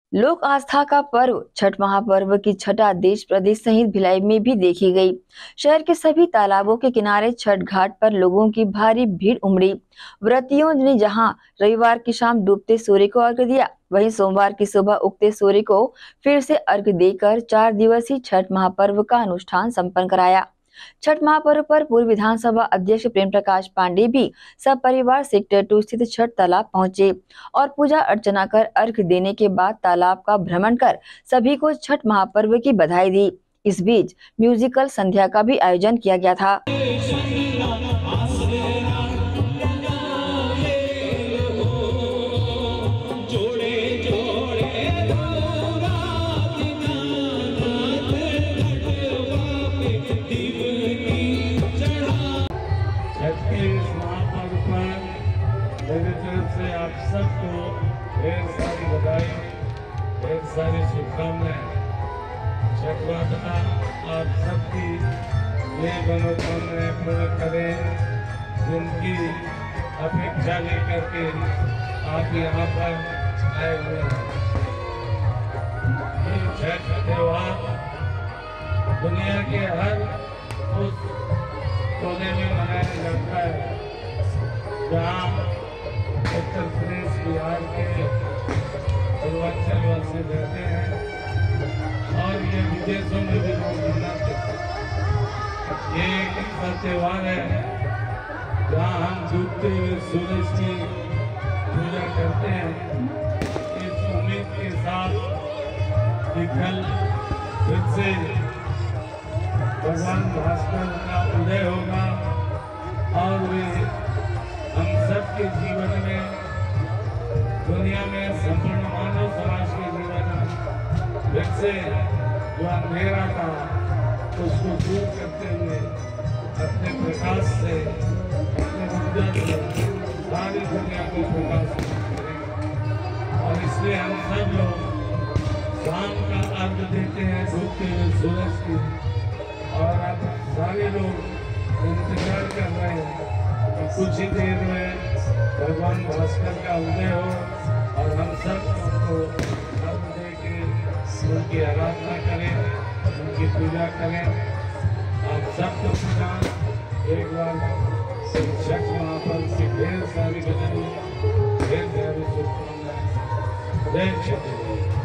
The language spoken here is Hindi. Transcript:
लोक आस्था का पर्व छठ महापर्व की छठा देश प्रदेश सहित भिलाई में भी देखी गई। शहर के सभी तालाबों के किनारे छठ घाट पर लोगों की भारी भीड़ उमड़ी। व्रतियों ने जहां रविवार की शाम डूबते सूर्य को अर्घ्य दिया, वहीं सोमवार की सुबह उगते सूर्य को फिर से अर्घ्य देकर 4 दिवसीय छठ महापर्व का अनुष्ठान संपन्न कराया। छठ महापर्व पर पूर्व विधानसभा अध्यक्ष प्रेम प्रकाश पांडेय भी सब परिवार सेक्टर 2 स्थित छठ तालाब पहुंचे और पूजा अर्चना कर अर्घ्य देने के बाद तालाब का भ्रमण कर सभी को छठ महापर्व की बधाई दी। इस बीच म्यूजिकल संध्या का भी आयोजन किया गया था। मेरी तरफ से आप सबको ढेर सारी बधाई, ढेर सारी शुभकामनाएं। छठ माता आप सबकी ये मनोकामनाएं पूर्ण करें, जिनकी अपेक्षा लेकर के आप यहाँ पर आए हुए हैं। ये छठ त्योहार दुनिया के हर उस कोने में मनाया जाता है जहाँ उत्तर प्रदेश बिहार के पूर्वांचलवासी रहते हैं और ये विदेशों में भी लोग मनाते हैं। ये एक ऐसा त्योहार है जहाँ हम डूबते हुए सूरज की पूजा करते हैं, इस उम्मीद के साथ कि कल फिर से भगवान भास्कर का उदय होगा और वे हम सबके जीवन में, दुनिया में संपूर्ण मानव समाज के जीवन में फिर से जो अंधेरा था उसको दूर करते हुए अपने प्रकाश से, अपने ऊर्जा से सारी दुनिया को प्रकाश करेंगे। और इसलिए हम सब लोग शाम का अर्घ देते हैं डूबते हुए सूरज की, और अब सारे लोग इंतजार कर रहे हैं कुछ ही देर में भगवान भास्कर का उदय हो और हम सब उनको अर्घ दे के उनकी आराधना करें, उनकी पूजा करें। आप सबको एक बार छठ महापर्व की ढेर सारी बधाई, ढेर सारी शुभकामनाएं। जय छठ।